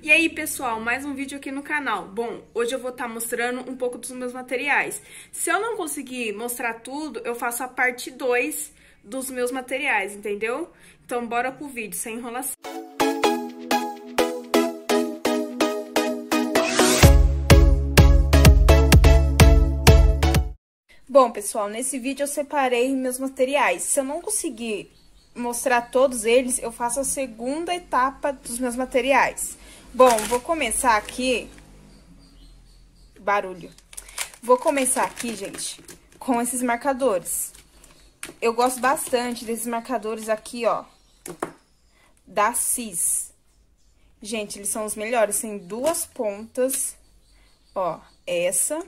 E aí, pessoal, mais um vídeo aqui no canal. Bom, hoje eu vou estar mostrando um pouco dos meus materiais. Se eu não conseguir mostrar tudo, eu faço a parte 2 dos meus materiais, entendeu? Então, bora pro vídeo, sem enrolação. Bom, pessoal, nesse vídeo eu separei meus materiais. Se eu não conseguir mostrar todos eles, eu faço a segunda etapa dos meus materiais. Bom, vou começar aqui... Barulho. Vou começar aqui, gente, com esses marcadores. Eu gosto bastante desses marcadores aqui, ó, da Cis. Gente, eles são os melhores, tem duas pontas, ó, essa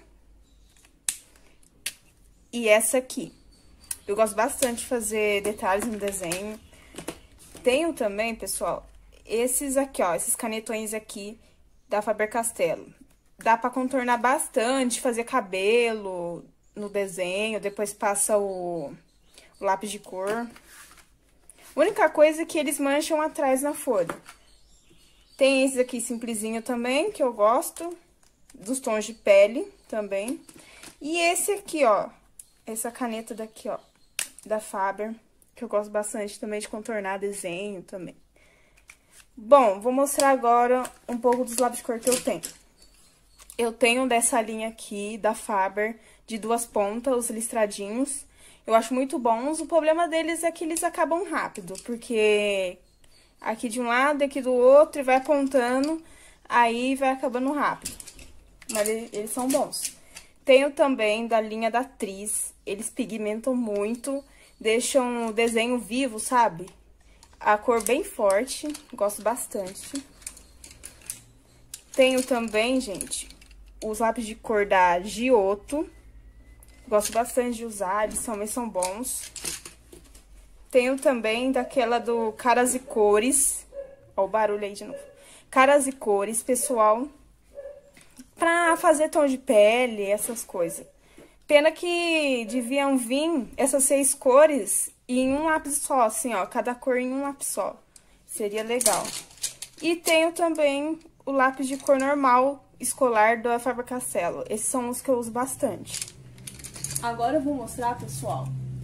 e essa aqui. Eu gosto bastante de fazer detalhes no desenho. Tenho também, pessoal, esses aqui, ó, esses canetões aqui da Faber-Castell. Dá pra contornar bastante, fazer cabelo no desenho, depois passa o lápis de cor. A única coisa é que eles mancham atrás na folha. Tem esses aqui simplesinho também, que eu gosto, dos tons de pele também. E esse aqui, ó, essa caneta daqui, ó, da Faber, que eu gosto bastante também de contornar desenho também. Bom, vou mostrar agora um pouco dos lápis de cor que eu tenho. Eu tenho dessa linha aqui, da Faber, de duas pontas, os listradinhos. Eu acho muito bons. O problema deles é que eles acabam rápido, porque aqui de um lado, aqui do outro, e vai apontando, aí vai acabando rápido. Mas eles são bons. Tenho também da linha da Tris. Eles pigmentam muito, deixam o desenho vivo, sabe? A cor bem forte, gosto bastante. Tenho também, gente, os lápis de cor da Giotto. Gosto bastante de usar, eles também são bons. Tenho também daquela do Caras e Cores. Ó o barulho aí de novo. Caras e Cores, pessoal, pra fazer tom de pele, essas coisas. Pena que deviam vir essas 6 cores em um lápis só, assim, ó, cada cor em um lápis só. Seria legal. E tenho também o lápis de cor normal, escolar da Faber-Castell. Esses são os que eu uso bastante. Agora eu vou mostrar, pessoal,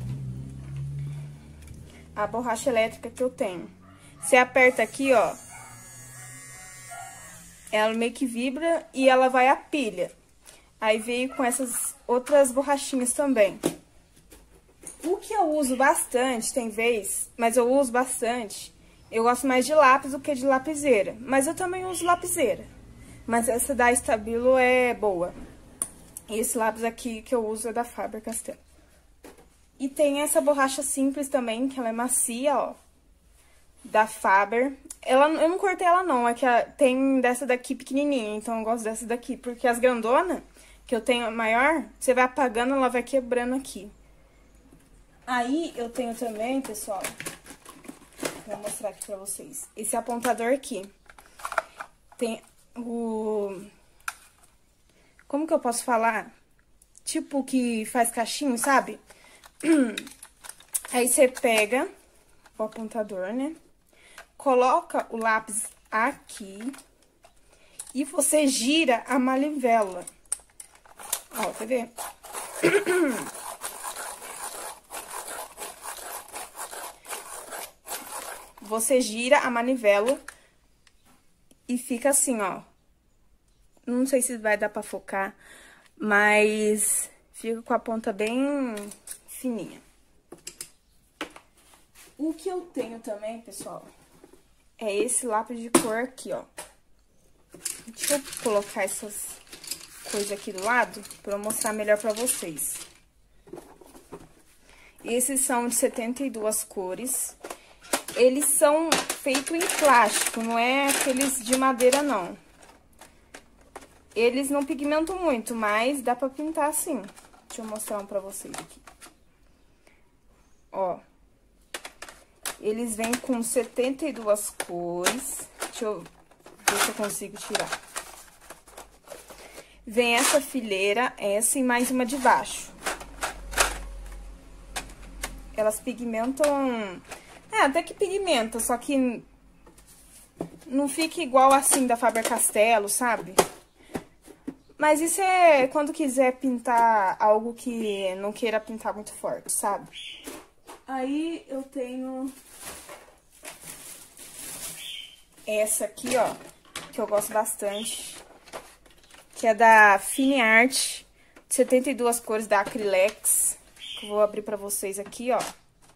a borracha elétrica que eu tenho. Você aperta aqui, ó, ela meio que vibra e ela vai à pilha. Aí veio com essas outras borrachinhas também. O que eu uso bastante, tem vez, mas eu uso bastante, eu gosto mais de lápis do que de lapiseira. Mas eu também uso lapiseira. Mas essa da Stabilo é boa. E esse lápis aqui que eu uso é da Faber-Castell. E tem essa borracha simples também, que ela é macia, ó, da Faber. Eu não cortei ela não, é que tem dessa daqui pequenininha, então eu gosto dessa daqui. Porque as grandonas, que eu tenho maior, você vai apagando, ela vai quebrando aqui. Aí eu tenho também, pessoal, vou mostrar aqui pra vocês, esse apontador aqui. Tem o... Como que eu posso falar? Tipo que faz cachinho, sabe? Aí você pega o apontador, né? Coloca o lápis aqui e você gira a manivela. Ó, quer ver? Você gira a manivela e fica assim, ó. Não sei se vai dar pra focar, mas fica com a ponta bem fininha. O que eu tenho também, pessoal, é esse lápis de cor aqui, ó. Deixa eu colocar essas coisas aqui do lado pra eu mostrar melhor pra vocês. Esses são de 72 cores. Eles são feitos em plástico, não é aqueles de madeira, não. Eles não pigmentam muito, mas dá pra pintar assim. Deixa eu mostrar um pra vocês aqui. Ó. Eles vêm com 72 cores. Deixa eu ver se eu consigo tirar. Vem essa fileira, essa e mais uma de baixo. Elas pigmentam... até que pigmenta, só que não fica igual assim da Faber-Castell, sabe? Mas isso é quando quiser pintar algo que não queira pintar muito forte, sabe? Aí eu tenho essa aqui, ó, que eu gosto bastante, que é da Fine Art, 72 cores da Acrylex, que eu vou abrir pra vocês aqui, ó.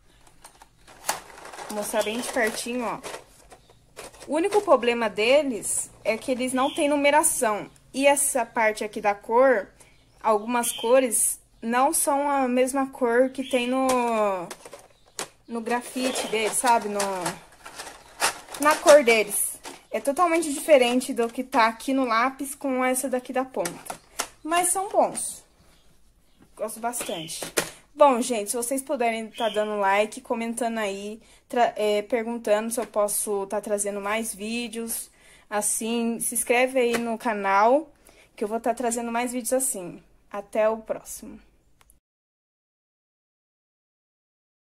Vou mostrar bem de pertinho, ó. O único problema deles é que eles não têm numeração. E essa parte aqui da cor, algumas cores não são a mesma cor que tem no grafite deles, sabe? Na cor deles. É totalmente diferente do que tá aqui no lápis com essa daqui da ponta. Mas são bons. Gosto bastante. Bom, gente, se vocês puderem tá dando like, comentando aí, perguntando se eu posso tá trazendo mais vídeos, assim, se inscreve aí no canal, que eu vou tá trazendo mais vídeos assim. Até o próximo.